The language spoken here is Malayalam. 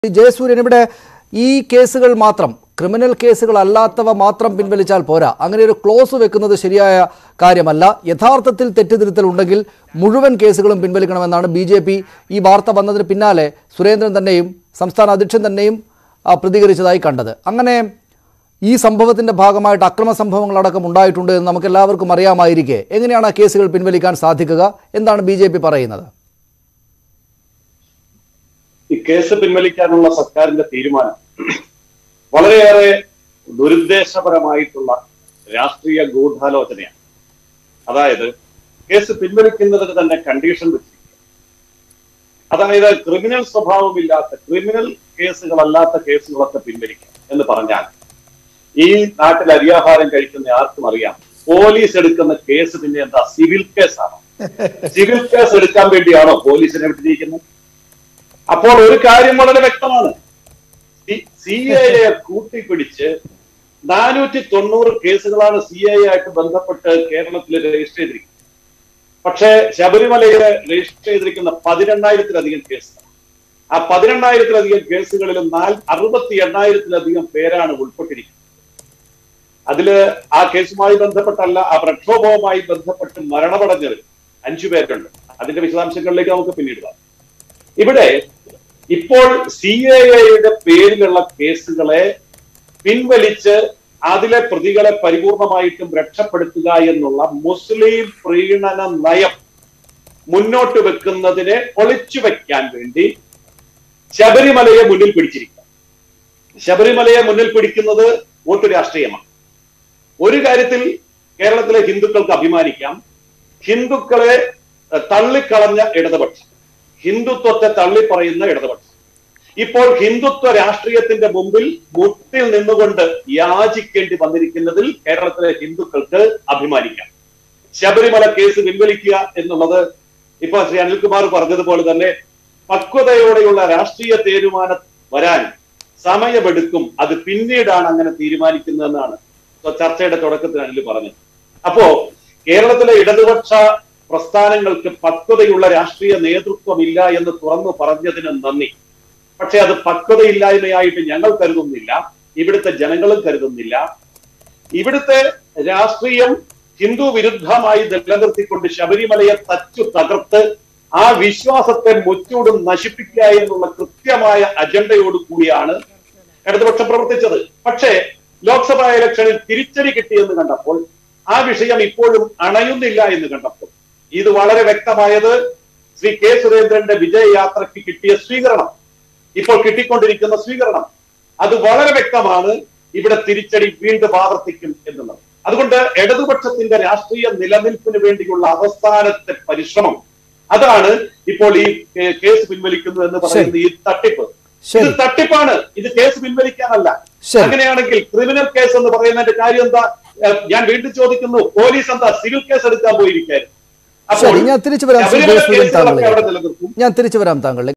ജയസൂര്യൻ ഇവിടെ ഈ കേസുകൾ മാത്രം ക്രിമിനൽ കേസുകൾ അല്ലാത്തവ മാത്രം പിൻവലിച്ചാൽ പോരാ. അങ്ങനെ ഒരു ക്ലോസ് വെക്കുന്നത് ശരിയായ കാര്യമല്ല. യഥാർത്ഥത്തിൽ തെറ്റുതിരുത്തൽ ഉണ്ടെങ്കിൽ മുഴുവൻ കേസുകളും പിൻവലിക്കണമെന്നാണ് ബിജെപി ഈ വാർത്ത വന്നതിന് പിന്നാലെ സുരേന്ദ്രൻ തന്നെയും സംസ്ഥാന അധ്യക്ഷൻ തന്നെയും പ്രതികരിച്ചതായി കണ്ടത്. അങ്ങനെ ഈ സംഭവത്തിന്റെ ഭാഗമായിട്ട് അക്രമ സംഭവങ്ങളടക്കം ഉണ്ടായിട്ടുണ്ട് എന്ന് നമുക്ക് എല്ലാവർക്കും അറിയാമായിരിക്കെ എങ്ങനെയാണ് ആ കേസുകൾ പിൻവലിക്കാൻ സാധിക്കുക? എന്താണ് ബിജെപി പറയുന്നത്? ഈ കേസ് പിൻവലിക്കാനുള്ള സർക്കാരിന്റെ തീരുമാനം വളരെയേറെ ദുരുദ്ദേശപരമായിട്ടുള്ള രാഷ്ട്രീയ ഗൂഢാലോചനയാണ്. അതായത് കേസ് പിൻവലിക്കുന്നതിന് തന്നെ കണ്ടീഷൻ വെച്ചിരിക്കുക. അതായത് ക്രിമിനൽ സ്വഭാവമില്ലാത്ത ക്രിമിനൽ കേസുകളല്ലാത്ത കേസുകളൊക്കെ പിൻവലിക്കാം എന്ന് പറഞ്ഞാൽ ഈ നാട്ടിൽ അരിയാഹാരം കഴിക്കുന്ന ആർക്കും അറിയാം, പോലീസ് എടുക്കുന്ന കേസ് പിന്നെ എന്താ, സിവിൽ കേസാണോ? സിവിൽ കേസ് എടുക്കാൻ വേണ്ടിയാണോ പോലീസിനെ വിട്ടിരിക്കുന്നത്? അപ്പോൾ ഒരു കാര്യം വളരെ വ്യക്തമാണ്, CAA കൂട്ടിപ്പിടിച്ച് 490 കേസുകളാണ് CAA ആയിട്ട് ബന്ധപ്പെട്ട് കേരളത്തിൽ രജിസ്റ്റർ ചെയ്തിരിക്കുന്നത്. പക്ഷേ ശബരിമലയിൽ രജിസ്റ്റർ ചെയ്തിരിക്കുന്ന 18,000-ലധികം കേസുകൾ. ആ 18,000-ലധികം കേസുകളിലും 68,000-ലധികം പേരാണ് ഉൾപ്പെട്ടിരിക്കുന്നത്. അതില് ആ കേസുമായി ബന്ധപ്പെട്ടല്ല, ആ പ്രക്ഷോഭവുമായി ബന്ധപ്പെട്ട് മരണമടഞ്ഞവർ 5 പേരുണ്ട്. അതിന്റെ വിശദാംശങ്ങളിലേക്ക് നമുക്ക് പിന്നീട് വരാം. ഇവിടെ ഇപ്പോൾ CAA പേരിലുള്ള കേസുകളെ പിൻവലിച്ച് അതിലെ പ്രതികളെ പരിപൂർണമായിട്ടും രക്ഷപ്പെടുത്തുക എന്നുള്ള മുസ്ലിം പ്രീണന നയം മുന്നോട്ട് വെക്കുന്നതിനെ ഒളിച്ചു വെക്കാൻ വേണ്ടി ശബരിമലയെ മുന്നിൽ പിടിച്ചിരിക്കുക. ശബരിമലയെ മുന്നിൽ പിടിക്കുന്നത് വോട്ട് രാഷ്ട്രീയമാണ്. ഒരു കാര്യത്തിൽ കേരളത്തിലെ ഹിന്ദുക്കൾക്ക് അഭിമാനിക്കാം, ഹിന്ദുക്കളെ തള്ളിക്കളഞ്ഞ ഇടതുപക്ഷം, ഹിന്ദുത്വത്തെ തള്ളിപ്പറയുന്ന ഇടതുപക്ഷം ഇപ്പോൾ ഹിന്ദുത്വ രാഷ്ട്രീയത്തിന്റെ മുമ്പിൽ മുട്ടിൽ നിന്നുകൊണ്ട് യാചിക്കേണ്ടി വന്നിരിക്കുന്നതിൽ കേരളത്തിലെ ഹിന്ദുക്കൾക്ക് അഭിമാനിക്കാം. ശബരിമല കേസ് പിൻവലിക്കുക എന്നുള്ളത് ഇപ്പൊ ശ്രീ അനിൽകുമാർ പറഞ്ഞതുപോലെ തന്നെ പക്വതയോടെയുള്ള രാഷ്ട്രീയ തീരുമാനം വരാൻ സമയമെടുക്കും. അത് പിന്നീടാണ് അങ്ങനെ തീരുമാനിക്കുന്നതെന്നാണ് ചർച്ചയുടെ തുടക്കത്തിൽ അനിൽ പറഞ്ഞത്. അപ്പോ കേരളത്തിലെ ഇടതുപക്ഷ പ്രസ്ഥാനങ്ങൾക്ക് പക്വതയുള്ള രാഷ്ട്രീയ നേതൃത്വമില്ല എന്ന് തുറന്നു പറഞ്ഞതിന് നന്ദി. പക്ഷെ അത് പക്വതയില്ലായ്മയായിട്ട് ഞങ്ങൾ കരുതുന്നില്ല, ഇവിടുത്തെ ജനങ്ങളും കരുതുന്നില്ല. ഇവിടുത്തെ രാഷ്ട്രീയം ഹിന്ദു വിരുദ്ധമായി നിലനിർത്തിക്കൊണ്ട് ശബരിമലയെ തകർത്ത് ആ വിശ്വാസത്തെ മുച്ചൂടും നശിപ്പിക്കുക എന്നുള്ള കൃത്യമായ അജണ്ടയോട് കൂടിയാണ് ഇടതുപക്ഷം പ്രവർത്തിച്ചത്. പക്ഷേ ലോക്സഭാ ഇലക്ഷനിൽ തിരിച്ചടി കിട്ടിയെന്ന് കണ്ടപ്പോൾ, ആ വിഷയം ഇപ്പോഴും അണയുന്നില്ല എന്ന് കണ്ടപ്പോൾ ഇത് വളരെ വ്യക്തമായത് ശ്രീ കെ സുരേന്ദ്രന്റെ വിജയയാത്രയ്ക്ക് കിട്ടിയ സ്വീകരണം, ഇപ്പോൾ കിട്ടിക്കൊണ്ടിരിക്കുന്ന സ്വീകരണം, അത് വളരെ വ്യക്തമാണ്. ഇവിടെ തിരിച്ചടി വീണ്ടും ആവർത്തിക്കും എന്നുള്ളത്. അതുകൊണ്ട് ഇടതുപക്ഷത്തിന്റെ രാഷ്ട്രീയ നിലനിൽപ്പിന് വേണ്ടിയുള്ള അവസാനത്തെ പരിശ്രമം അതാണ് ഇപ്പോൾ ഈ കേസ് പിൻവലിക്കുന്നു എന്ന് പറയുന്നത്. ഈ തട്ടിപ്പ്, ഇത് തട്ടിപ്പാണ്, ഇത് കേസ് പിൻവലിക്കാനല്ല. അങ്ങനെയാണെങ്കിൽ ക്രിമിനൽ കേസ് എന്ന് പറയുന്നതിന്റെ കാര്യം എന്താ? ഞാൻ വീണ്ടും ചോദിക്കുന്നു, പോലീസ് എന്താ സിവിൽ കേസ് എടുക്കാൻ പോയിരിക്കായിരുന്നു? ഞാൻ തിരിച്ചു വരാം താങ്കൾ.